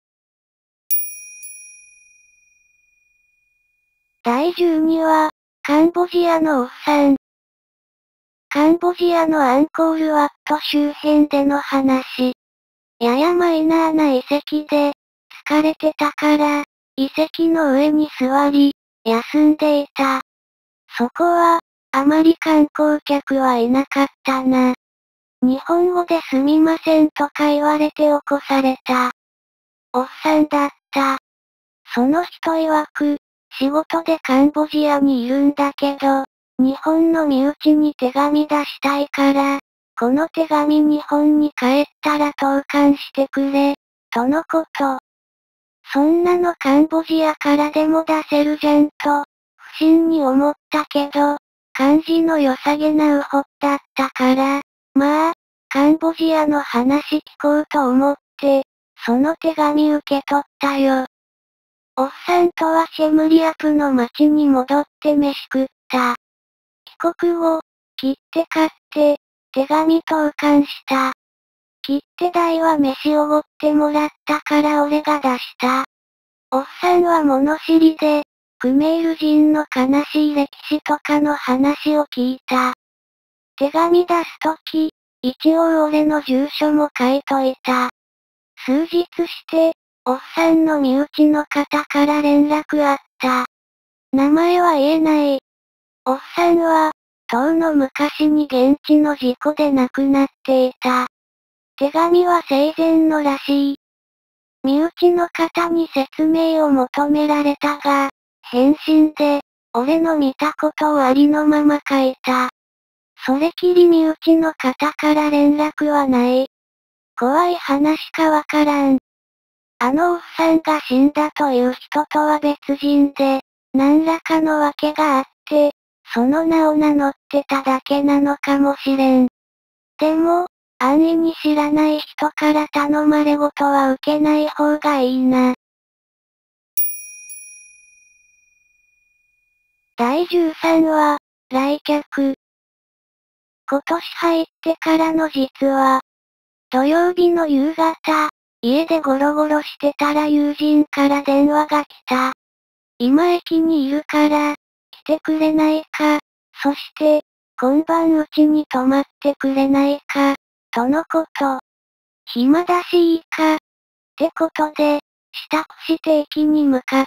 だいじゅうにわ、カンボジアのおっさん。カンボジアのアンコールワット周辺での話。ややマイナーな遺跡で、疲れてたから、遺跡の上に座り、休んでいた。そこは、あまり観光客はいなかったな。日本語ですみませんとか言われて起こされた。おっさんだった。その人曰く、仕事でカンボジアにいるんだけど、日本の身内に手紙出したいから、この手紙日本に帰ったら投函してくれ、とのこと。そんなのカンボジアからでも出せるじゃんと、不審に思ったけど、漢字の良さげなウホだったから、まあ、カンボジアの話聞こうと思って、その手紙受け取ったよ。おっさんとはシェムリアプの町に戻って飯食った。帰国後、切手買って、手紙投函した。切手代は飯おごってもらったから俺が出した。おっさんは物知りで、クメール人の悲しい歴史とかの話を聞いた。手紙出すとき、一応俺の住所も書いといた。数日して、おっさんの身内の方から連絡あった。名前は言えない。おっさんは、とうの昔に現地の事故で亡くなっていた。手紙は生前のらしい。身内の方に説明を求められたが、返信で、俺の見たことをありのまま書いた。それきり身内の方から連絡はない。怖い話かわからん。 あのおっさんが死んだという人とは別人で、何らかの訳があって、その名を名乗ってただけなのかもしれん。でも、安易に知らない人から頼まれごとは受けない方がいいな。だいじゅうさんわ、来客。今年入ってからの実は、土曜日の夕方、家でゴロゴロしてたら友人から電話が来た。今駅にいるから、来てくれないか。そして、今晩うちに泊まってくれないか、とのこと。暇だしいいか。ってことで、支度して駅に向かった。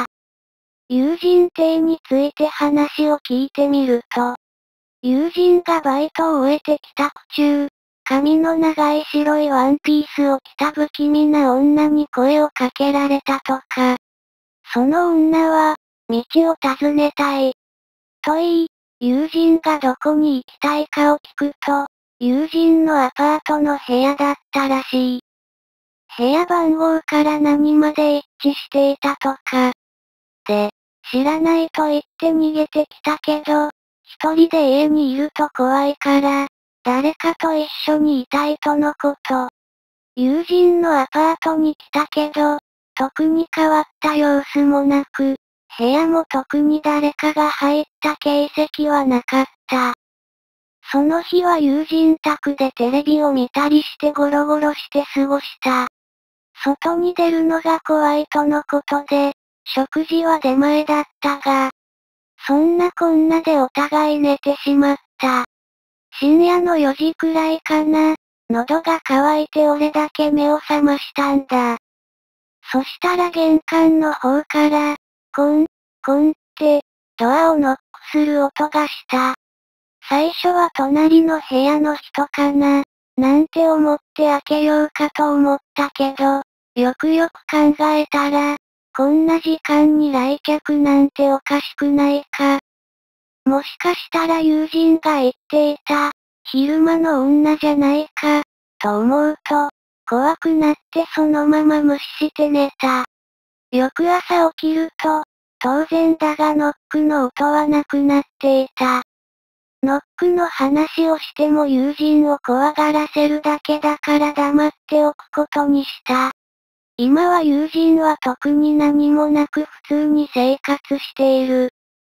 友人邸について話を聞いてみると、友人がバイトを終えて帰宅中、髪の長い白いワンピースを着た不気味な女に声をかけられたとか。その女は、道を尋ねたい。と言い、友人がどこに行きたいかを聞くと、友人のアパートの部屋だったらしい。部屋番号から何まで一致していたとか。で、知らないと言って逃げてきたけど、一人で家にいると怖いから、誰かと一緒にいたいとのこと。友人のアパートに来たけど、特に変わった様子もなく、部屋も特に誰かが入った形跡はなかった。その日は友人宅でテレビを見たりしてゴロゴロして過ごした。外に出るのが怖いとのことで、食事は出前だったが、そんなこんなでお互い寝てしまった。深夜のよじくらいかな、喉が渇いて俺だけ目を覚ましたんだ。そしたら玄関の方から、コン、コンって、ドアをノックする音がした。最初は隣の部屋の人かな、なんて思って開けようかと思ったけど、よくよく考えたら、こんな時間に来客なんておかしくないか。もしかしたら友人が言っていた、昼間の女じゃないか、と思うと、怖くなってそのまま無視して寝た。翌朝起きると、当然だがノックの音はなくなっていた。ノックの話をしても友人を怖がらせるだけだから黙っておくことにした。今は友人は特に何もなく普通に生活している。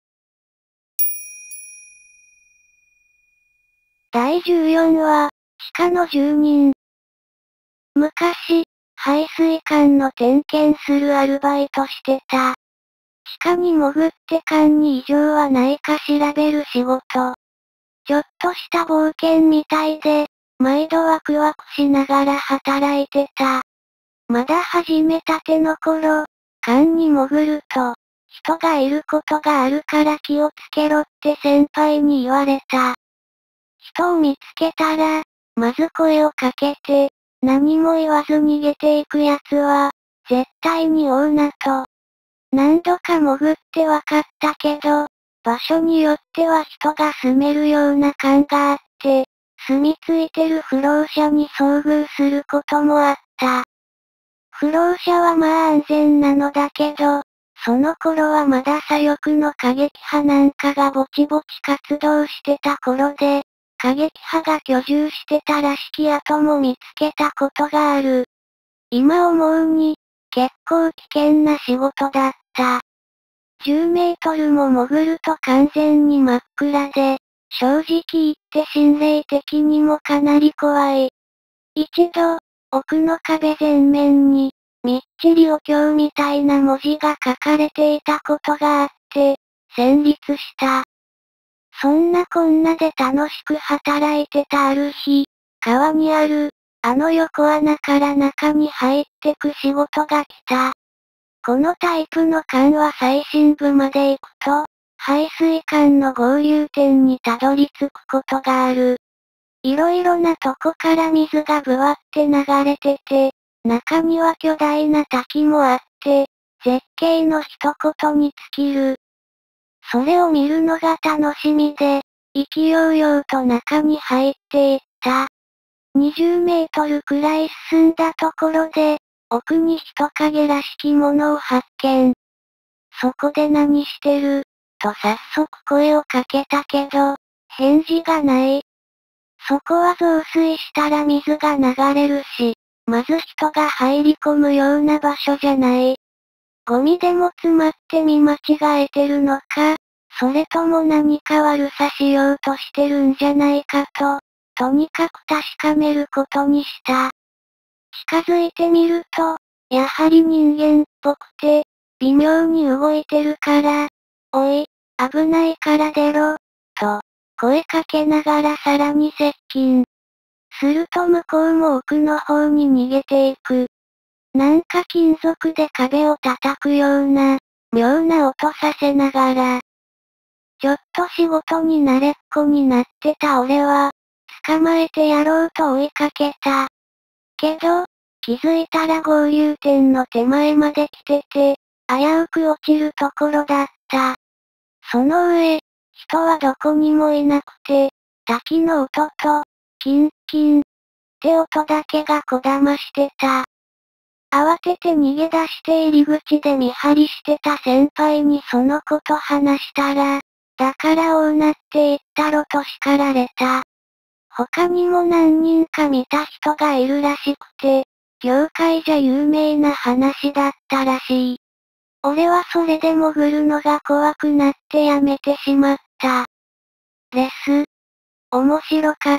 だいじゅうよんわ、地下の住人。昔、排水管の点検するアルバイトしてた。地下に潜って管に異常はないか調べる仕事。ちょっとした冒険みたいで、毎度ワクワクしながら働いてた。まだ始めたての頃、管に潜ると、人がいることがあるから気をつけろって先輩に言われた。人を見つけたら、まず声をかけて、何も言わず逃げていくやつは、絶対に追うなと。何度か潜ってわかったけど、場所によっては人が住めるような感があって、住み着いてる不老者に遭遇することもあった。不老者はまあ安全なのだけど、その頃はまだ左翼の過激派なんかがぼちぼち活動してた頃で、過激派が居住してたらしき跡も見つけたことがある。今思うに、結構危険な仕事だった。じゅうメートルも潜ると完全に真っ暗で、正直言って心霊的にもかなり怖い。一度、奥の壁全面に、みっちりお経みたいな文字が書かれていたことがあって、戦慄した。そんなこんなで楽しく働いてたある日、川にある、あの横穴から中に入ってく仕事が来た。このタイプの管は最深部まで行くと、排水管の合流点にたどり着くことがある。いろいろなとこから水がぶわって流れてて、中には巨大な滝もあって、絶景の一言に尽きる。それを見るのが楽しみで、意気揚々と中に入っていった。にじゅうメートルくらい進んだところで、 奥に人影らしきものを発見。そこで何してると早速声をかけたけど、返事がない。そこは増水したら水が流れるし、まず人が入り込むような場所じゃない。ゴミでも詰まって見間違えてるのか、それとも何か悪さしようとしてるんじゃないかと、とにかく確かめることにした。近づいてみると、やはり人間っぽくて、微妙に動いてるから、おい、危ないから出ろ、と、声かけながらさらに接近。すると向こうも奥の方に逃げていく。なんか金属で壁を叩くような、妙な音させながら。ちょっと仕事に慣れっこになってた俺は、捕まえてやろうと追いかけた。けど、気づいたら合流点の手前まで来てて、危うく落ちるところだった。その上、人はどこにもいなくて、滝の音と、キンキン、って音だけがこだましてた。慌てて逃げ出して入り口で見張りしてた先輩にそのこと話したら、だから大なって言ったろと叱られた。他にも何人か見た人がいるらしくて、業界じゃ有名な話だったらしい。俺はそれで潜るのが怖くなってやめてしまった。です。面白かった。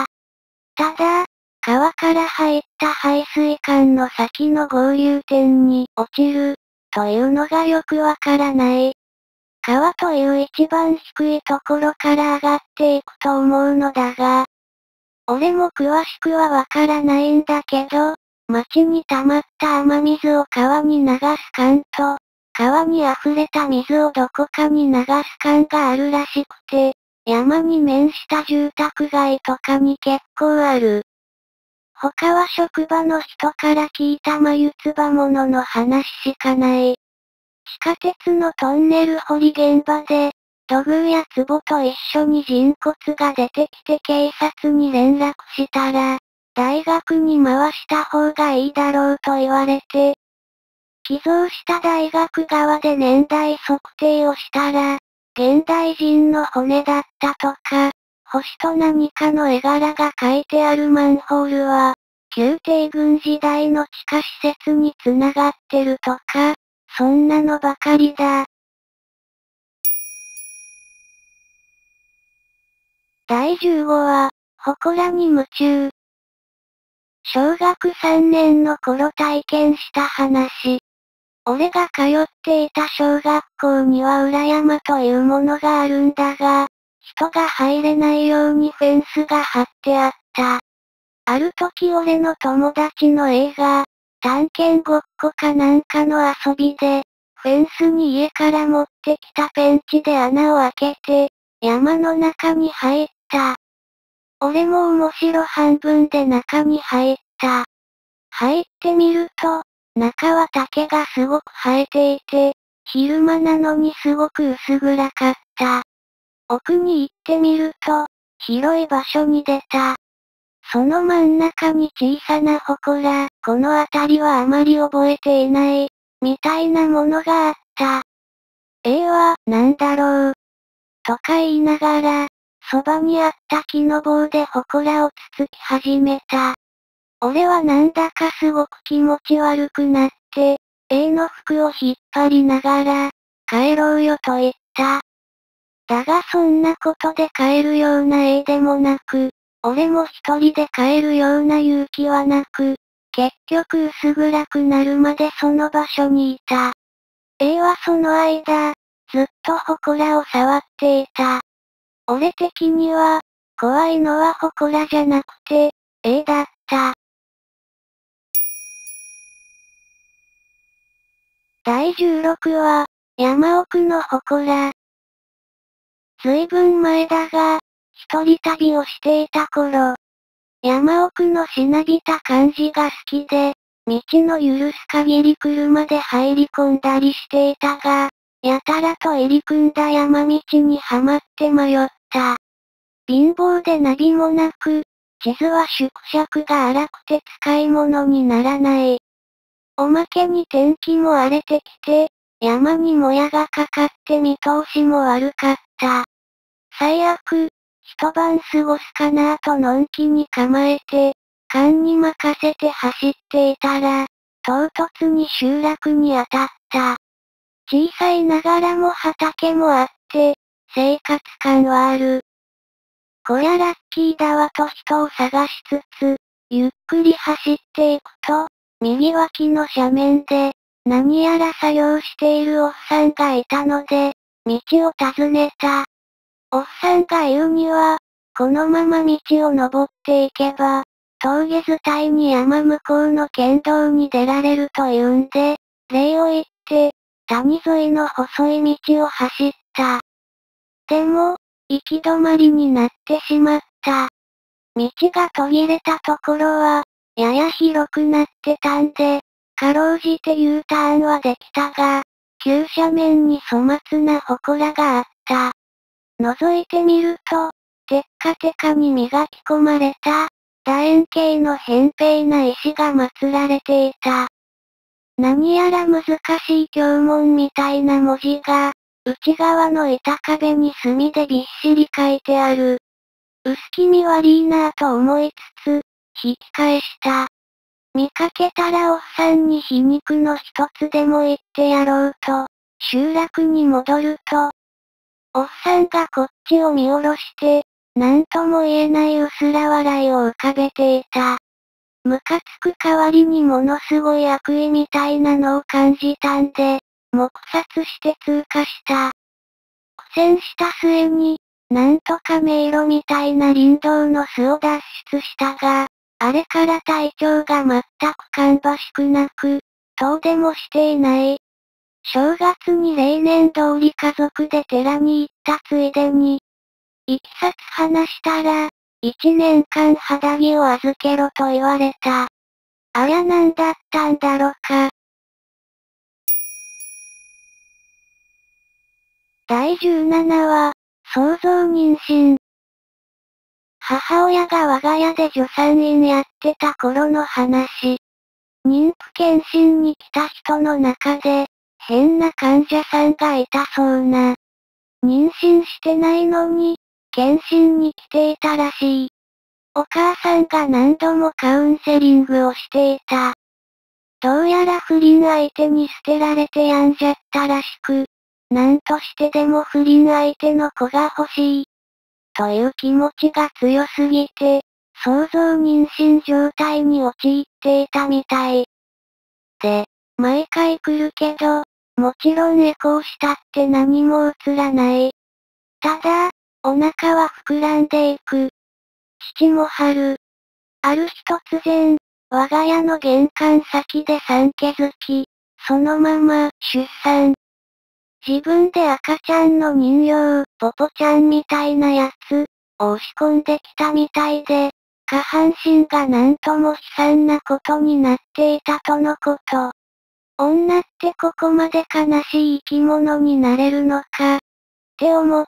ただ、川から入った排水管の先の合流点に落ちる、というのがよくわからない。川という一番低いところから上がっていくと思うのだが、俺も詳しくはわからないんだけど、町に溜まった雨水を川に流す管と、川に溢れた水をどこかに流す管があるらしくて、山に面した住宅街とかに結構ある。他は職場の人から聞いた眉唾物の話しかない。地下鉄のトンネル掘り現場で、土偶や壺と一緒に人骨が出てきて警察に連絡したら、大学に回した方がいいだろうと言われて、寄贈した大学側で年代測定をしたら、現代人の骨だったとか、星と何かの絵柄が書いてあるマンホールは、旧帝軍時代の地下施設に繋がってるとか、そんなのばかりだ。だいじゅうごわ、祠に夢中。小学さんねんの頃体験した話。俺が通っていた小学校には裏山というものがあるんだが、人が入れないようにフェンスが張ってあった。ある時俺の友達の映画、探検ごっこかなんかの遊びで、フェンスに家から持ってきたペンチで穴を開けて、山の中に入った。俺も面白半分で中に入った。入ってみると、中は竹がすごく生えていて、昼間なのにすごく薄暗かった。奥に行ってみると、広い場所に出た。その真ん中に小さな祠、この辺りはあまり覚えていない、みたいなものがあった。ええわ、なんだろう。とか言いながら、そばにあった木の棒で祠をつつき始めた。俺はなんだかすごく気持ち悪くなって、A の服を引っ張りながら、帰ろうよと言った。だがそんなことで帰るような A でもなく、俺も一人で帰るような勇気はなく、結局薄暗くなるまでその場所にいた。A はその間、ずっと祠を触っていた。俺的には、怖いのは祠じゃなくて、A だった。だいじゅうろくわ、山奥の祠。ずいぶん前だが、一人旅をしていた頃、山奥のしなびた感じが好きで、道の許す限り車で入り込んだりしていたが、やたらと入り組んだ山道にはまって迷った。貧乏でナビもなく、地図は縮尺が荒くて使い物にならない。 おまけに天気も荒れてきて、山にもやがかかって見通しも悪かった。最悪、一晩過ごすかなとのんきに構えて、勘に任せて走っていたら、唐突に集落に当たった。小さいながらも畑もあって、生活感はある。こりゃラッキーだわと人を探しつつ、ゆっくり走っていくと、右脇の斜面で、何やら作業しているおっさんがいたので、道を尋ねた。おっさんが言うには、このまま道を登っていけば、峠伝いに山向こうの県道に出られると言うんで、礼を言って、谷沿いの細い道を走った。でも、行き止まりになってしまった。道が途切れたところは、やや広くなってたんで、かろうじて U ターンはできたが、急斜面に粗末な祠があった。覗いてみると、テッカテカに磨き込まれた、楕円形の扁平な石が祀られていた。何やら難しい経文みたいな文字が、内側の板壁に墨でびっしり書いてある。薄気味悪いなぁと思いつつ、引き返した。見かけたらおっさんに皮肉の一つでも言ってやろうと、集落に戻ると、おっさんがこっちを見下ろして、なんとも言えない薄ら笑いを浮かべていた。ムカつく代わりにものすごい悪意みたいなのを感じたんで、黙殺して通過した。苦戦した末に、なんとか迷路みたいな林道の巣を脱出したが、あれから体調が全く芳しくなく、遠出もしていない。正月に例年通り家族で寺に行ったついでに、いきさつ話したら、一年間肌着を預けろと言われた。ありゃなんだったんだろか。だいじゅうななわ、想像妊娠。母親が我が家で助産院やってた頃の話。妊婦検診に来た人の中で、変な患者さんがいたそうな。妊娠してないのに、検診に来ていたらしい。お母さんが何度もカウンセリングをしていた。どうやら不倫相手に捨てられて病んじゃったらしく、なんとしてでも不倫相手の子が欲しい。という気持ちが強すぎて、想像妊娠状態に陥っていたみたい。で、毎回来るけど、もちろんエコーしたって何も映らない。ただ、お腹は膨らんでいく。父も春。ある日突然、我が家の玄関先で産気づき、そのまま、出産。自分で赤ちゃんの人形、ポポちゃんみたいなやつ、を押し込んできたみたいで、下半身がなんとも悲惨なことになっていたとのこと。女ってここまで悲しい生き物になれるのか、って思った。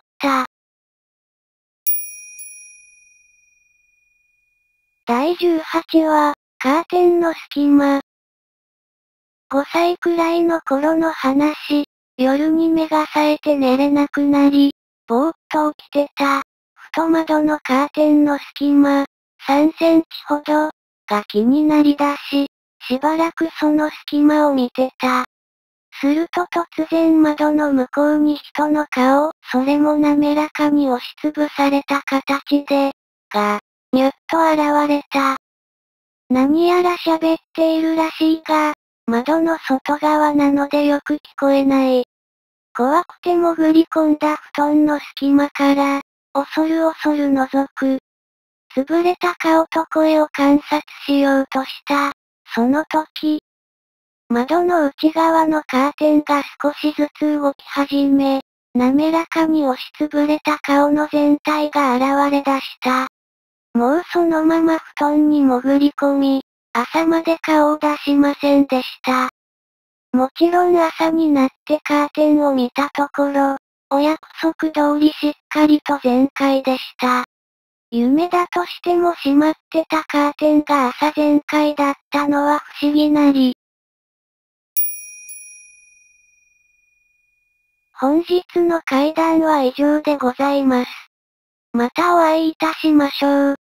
だいじゅうはちわ、カーテンの隙間。ごさいくらいの頃の話、夜に目が冴えて寝れなくなり、ぼーっと起きてた。ふと窓のカーテンの隙間、さんセンチほど、が気になりだし、しばらくその隙間を見てた。すると突然窓の向こうに人の顔、それも滑らかに押しつぶされた形で、が、にゅっと現れた。何やら喋っているらしいが、窓の外側なのでよく聞こえない。怖くて潜り込んだ布団の隙間から、恐る恐る覗く。潰れた顔と声を観察しようとした。その時、窓の内側のカーテンが少しずつ動き始め、滑らかに押しつぶれた顔の全体が現れ出した。もうそのまま布団に潜り込み、朝まで顔を出しませんでした。もちろん朝になってカーテンを見たところ、お約束通りしっかりと全開でした。夢だとしても閉まってたカーテンが朝全開だったのは不思議なり。 本日の怪談は以上でございます。またお会いいたしましょう。